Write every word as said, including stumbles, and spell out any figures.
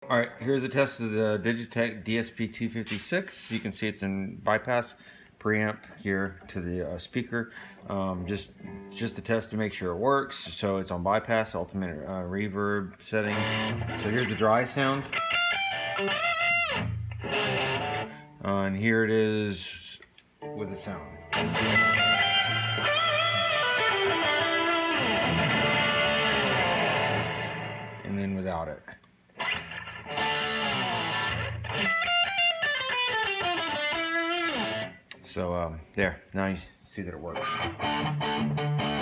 All right, here's a test of the Digitech D S P two fifty-six. You can see it's in bypass preamp here to the uh, speaker. Um, just just a test to make sure it works. So it's on bypass, ultimate uh, reverb setting. So here's the dry sound. Uh, and here it is with the sound. And then without it. So um, there, now you see that it works.